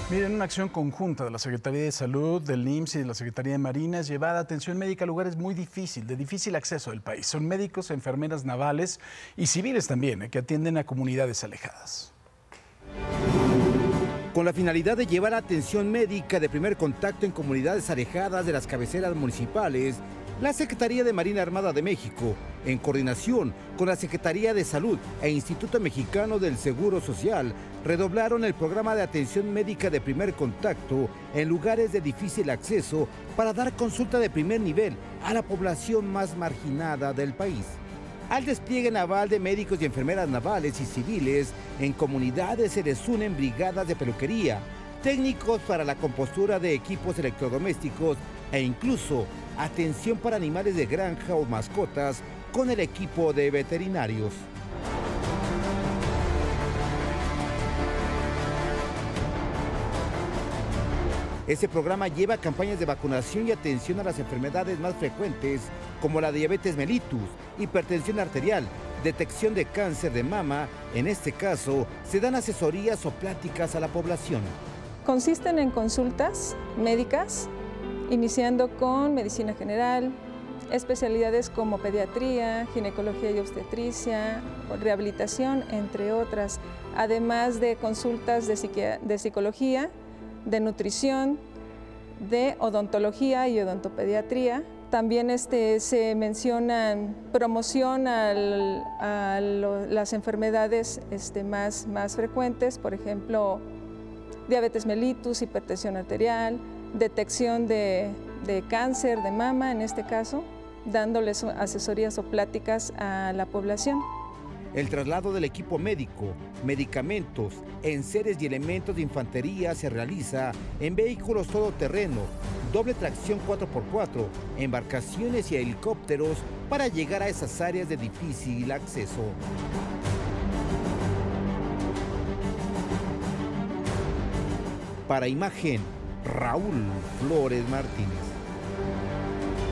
Miren, una acción conjunta de la Secretaría de Salud, del IMSS y de la Secretaría de Marina es llevar atención médica a lugares muy de difícil acceso del país. Son médicos, enfermeras navales y civiles también, que atienden a comunidades alejadas. Con la finalidad de llevar atención médica de primer contacto en comunidades alejadas de las cabeceras municipales, la Secretaría de Marina Armada de México, en coordinación con la Secretaría de Salud e Instituto Mexicano del Seguro Social, redoblaron el programa de atención médica de primer contacto en lugares de difícil acceso para dar consulta de primer nivel a la población más marginada del país. Al despliegue naval de médicos y enfermeras navales y civiles, en comunidades se les unen brigadas de peluquería, técnicos para la compostura de equipos electrodomésticos e incluso atención para animales de granja o mascotas con el equipo de veterinarios. Este programa lleva campañas de vacunación y atención a las enfermedades más frecuentes como la diabetes mellitus, hipertensión arterial, detección de cáncer de mama. En este caso, se dan asesorías o pláticas a la población. Consisten en consultas médicas, iniciando con medicina general, especialidades como pediatría, ginecología y obstetricia, rehabilitación, entre otras, además de consultas de psicología, de nutrición, de odontología y odontopediatría. También se mencionan promoción a las enfermedades más frecuentes, por ejemplo, diabetes mellitus, hipertensión arterial, detección de cáncer de mama, en este caso, dándoles asesorías o pláticas a la población. El traslado del equipo médico, medicamentos, enseres y elementos de infantería se realiza en vehículos todoterreno, doble tracción 4x4, embarcaciones y helicópteros para llegar a esas áreas de difícil acceso. Para Imagen, Raúl Flores Martínez.